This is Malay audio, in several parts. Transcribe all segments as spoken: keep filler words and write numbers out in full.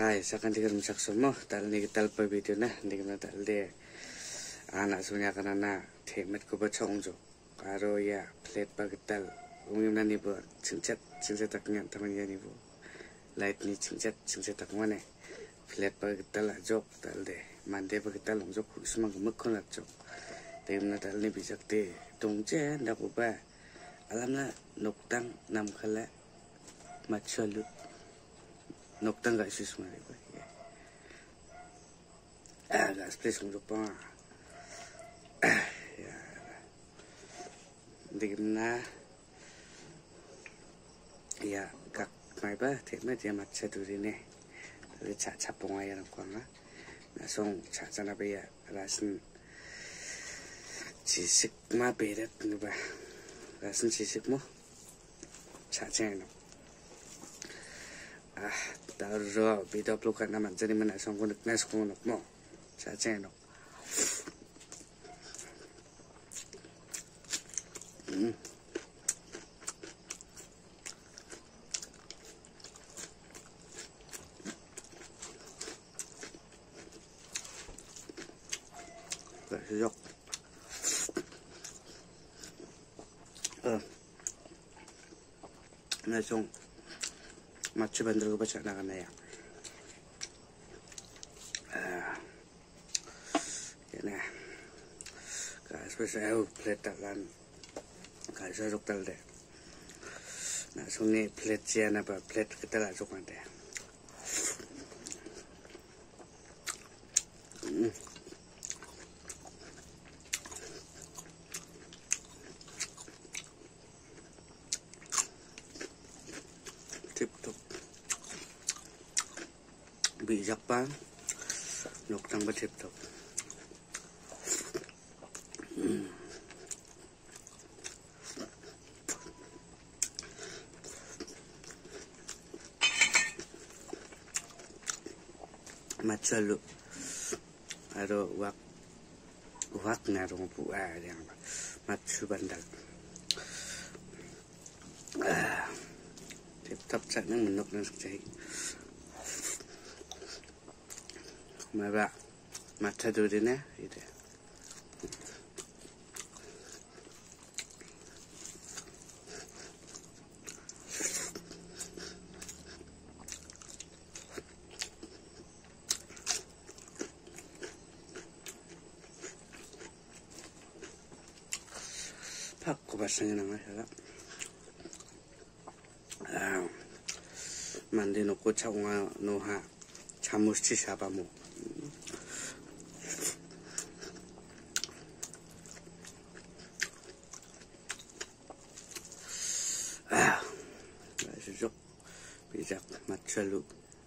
Hai, sekarang kita masak semua. Tal ni kita lupa video nah. Ni kita tal deh. Anak semuanya kan anak temet ku bacong jo. Karo ya plate bag tal. Umum nani bu cingcat cingcat tak ngan teman ya ni bu. Light ni cingcat cingcat tak mana. Plate bag tal lah jok tal deh. Mande bag tal long jok semang mekon lah jok. Temen tal ni bisa deh. Dongje ndak ubah. Alamnya Nokdang nam kala Matchu lu. Nokdang Gasugipa ribu. Ah, gas please untuk apa? Ya, digimana? Ya, kak mai ba, tema dia Matchu dulu ni. Jadi cak capung ayam kuang ah. Nasong cak sana ba ya, rasen cisik ma beda tu ba. Rasen cisik mo, cak ceng. Ah, taruh beda pelukan nama jadi mana sanggup nak nas kau nak mo, saja nak. Hmm. Tak sejak. Eh, nasong. Matchu Bandal baca nak ya. Ah, nah, kalau saya plate talan, kalau saya rok tal deh. Nah, sini plate siapa apa plate kita lah rok nanti. Tip top. Bijak bang, Nokdang bertip top. Hmm. Matchu lu, ada wak wak narung buah yang Matchu Bandal. Ah, tip top cat nang menuk nang sekejap. Maba Matchu dulu ni, itu. Pak kubasnya nama saya. Ah, mandi nuku caunga nuha camusti siapa mu. Ah, sejak bijak Matchu lu.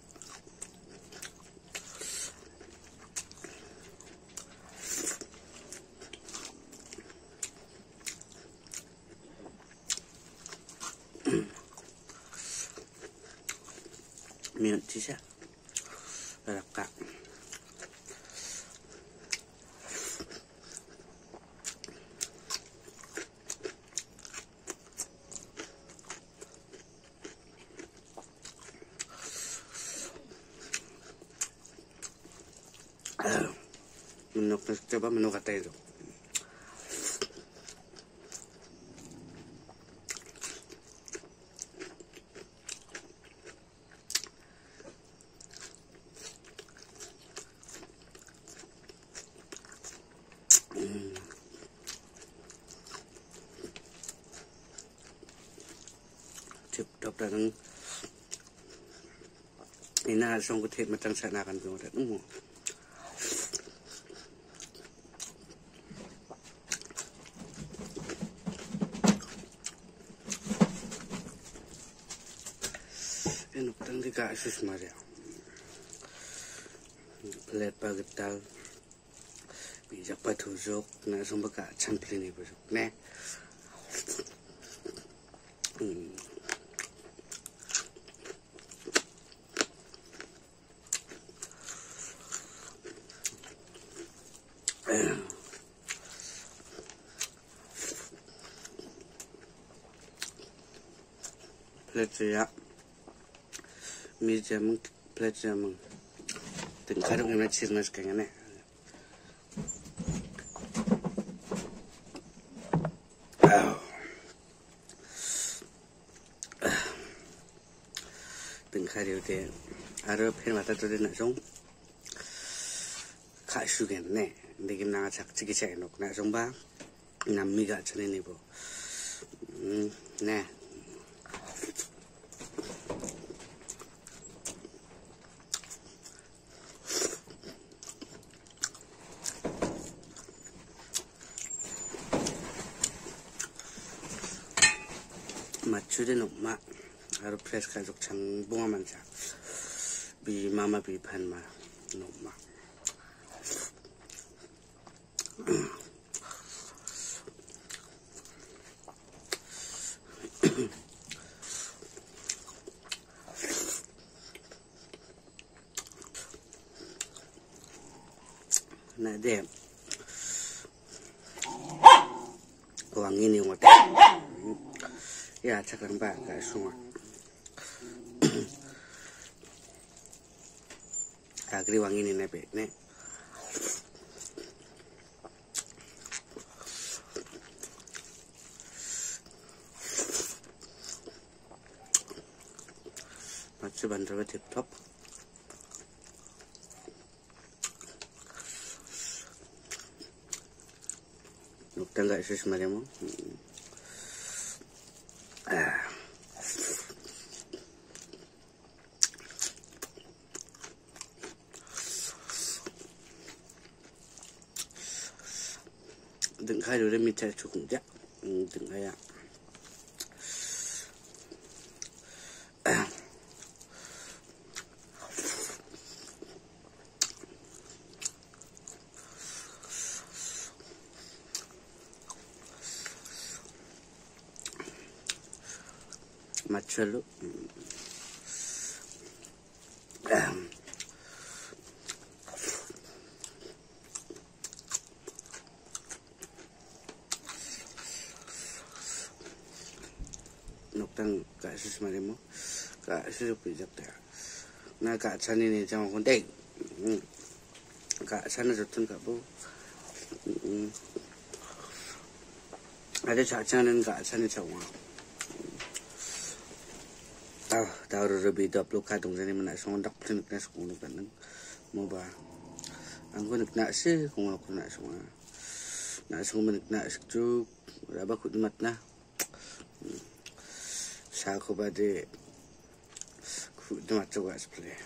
Minum sisa, rakak. Menuk coba menu kata itu. Tip top dan ini langsung ke tip macam sana kan tu ada nunggu. Ini Nokdang Gasugipa dia. Plate bag tal. Bijak patujok na sumber kat campur ni besok, ne? Hmm. Plate ya, medium 플레트 뭐 등 가족이나 치즈나스 그냥네 등 가려대 아르 펜 왔다 들으나 좀 가슈겠네 내게 나가 작지기 차이 놓고 나 좀 봐 남미가 전에 니보 음네 Matchu nục mạ, aro press cái dục chẳng bunga manja, bi mama bi pan ma nục mạ. Nãy đêm, hoàng nghi nhiều một ya chắc là ba cái sung à cái hoàng ini này bệt nè Matchu Bandal với thịt thóc Nokdang Gasugipa demo à đừng khai được mình chạy chụp cũng chắc đừng khai ạ Matchu lu Nokdang Gasugipa demo Gasugipa 잡다 나 가찬이니 좀 근데 가찬은 좋던 가보 아주 자찬은 가찬이 좋아 tao tao rồi bị đập lúc khai đồng ra nên mình lại xong đọc trên được nãy xuống được bạn mua bà anh có được nãy xí không học nãy xuống nãy xuống mình được nãy chút đã bắt khuất mặt na sao không bao giờ khuất mặt cho bạn play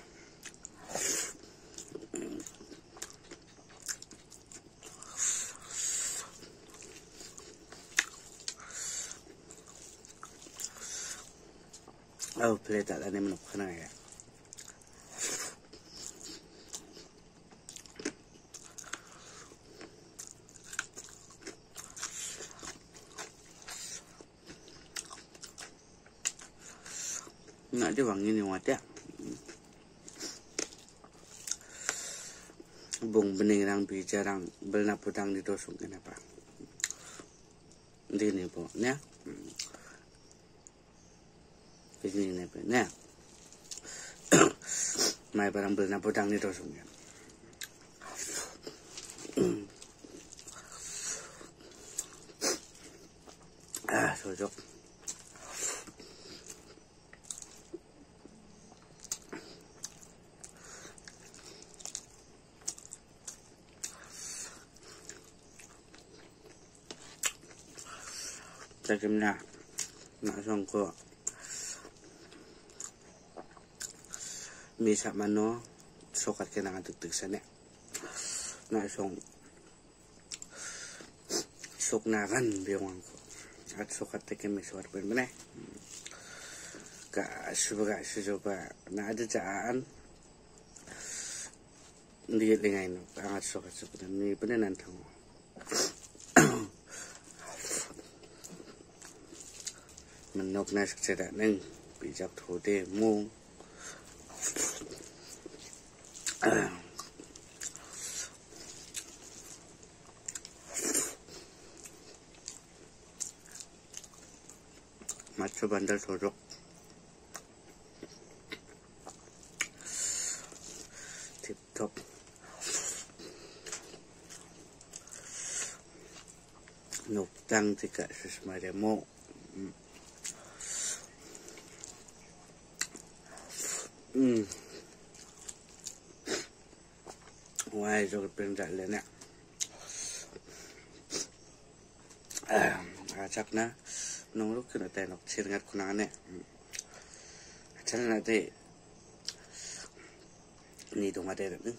Oh, play tak lah ni menuk kena ya. Nak dia wangi ni wat ya. Bung bening rang bijarang belna putang di dosung kenapa? Di ni po, ya. Begini nih, nah, mai barang beli nak podang ni dosung ya. Ah, cocok. Takim na, nak songko. Misa mano sokat kena ngatuk-tuk sana na song sok nakan biong ko at sokat teke miswar pen bene ka suba suba na ada jaan ndi lingay no angat sokat sokat ni penenan tang menok na sekceda neng bijak thode mung Matchu Bandal sojok tip top. Nokdang juga sesemada mo. Hmm. Why so pendak le nak. Ah, acak na nong lu kena tay nok ciringat kunangan ne. Acak na tay ni dong ada ni.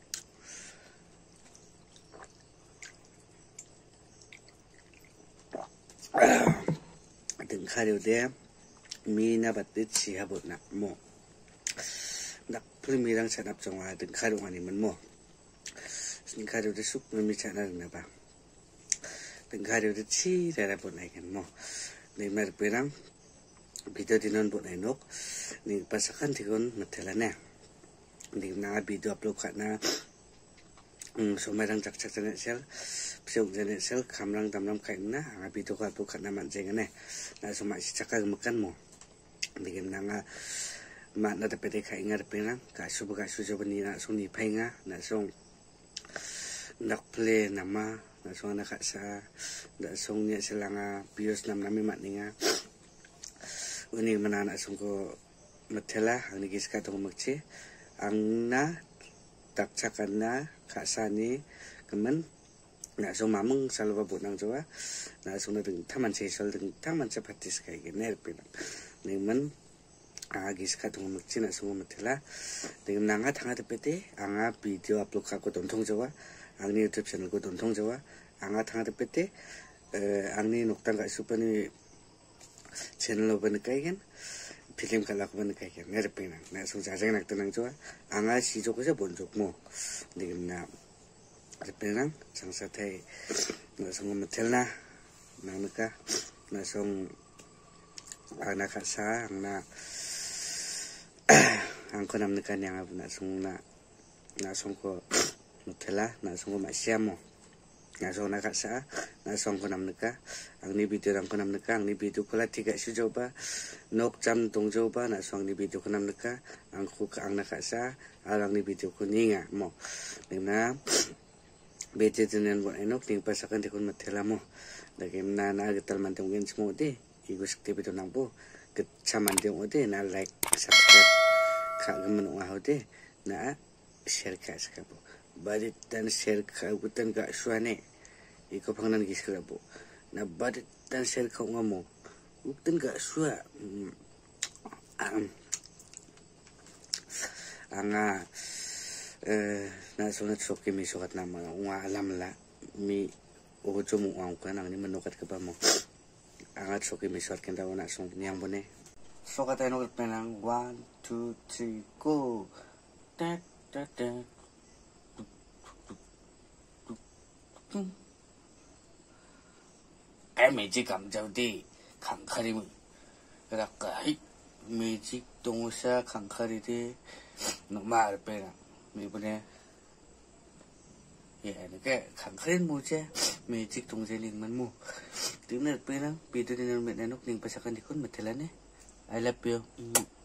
Đừng khai điều đấy mi na bát ít chỉ hà bột nạp mò nạp phơi mi đang chặt nạp trong ngoài đừng khai điều này mình mò đừng khai điều đấy súp mi chặt ra đừng nạp à đừng khai điều đấy chi ra bột này cái mò nên mà bây giờ video đi non bột này nốt nên pasakan thì con mất thế là nè nên na video upload cả na số mấy đang chặt chặt trên sel dùng trên sel khám răng tầm năm cảnh na hàng video qua upload cả na mạnh trên cái này na số mấy chắc cái makan mo thì em đang mạnh na tập để khai ngay tập na cả số bậc số cho bên na số ni pay nga na số đặc play nama na số na khát sa na số ni selang bios nam nami mạnh nga ini mana na số ko matela hàng ni kisah tu makci ang na tak cakan na kasani kemen na so mameng selalu buat nang jawa na so na deng taman sesol deng taman sepatis kayak gini pinang nemen agi sekat ngomong cina semua metela dengan nanga tangga tepete anga video upload aku tontong jawa angni YouTube channel ku tontong jawa anga tangga tepete angni Nokdang Gasugipa ni channel lo ban kayak kan film kalau aku ban kayak kan nere pinang na so jajang nak tenang jawa anga si joko se bonjok mo dengan na Pinang, sang satay, nasong matel na, nang naka, nasong ang nakasa, ang na, ang ko nam naka niya nga nasong na, nasong ko matela, nasong ko masya mo, nasong nakasa, nasong ko nam naka, ang ni video ang ko nam naka, ang ni video ko la tiga siyo ba, nok jam tong jo ba, nasong ni video ko nam naka, ang ko ka ang nakasa, ang ni video ko niya mo, na bete dengan buat enok ting pasakan tekun matela mo dagem na na getal manteng gen semua de igus aktif itu nampu kecaman de ode na like subscribe kak gemen wah ode na share ka sakapo badit dan share ka gutan ka suane iko pangnan gis kalapo na badit dan share ka ngamo gutan ka sua anga na sunat soki mi sokat nama wa alam la mi ojo mu ang kan ang ni menokat ke pamo angat soki mi sokat kenda wana song nyang bone sokat ay nokat penang one two three go tak tak tak ai magic kam jau di khang khari mu ra kai magic tongsa khang khari de no mar penang mi bune ya cái khẳng khen mu che mi chích tung dây linh man mu tiếng này pe lang video này mình đang nốc linh pasakan di kun metelan ne I love you.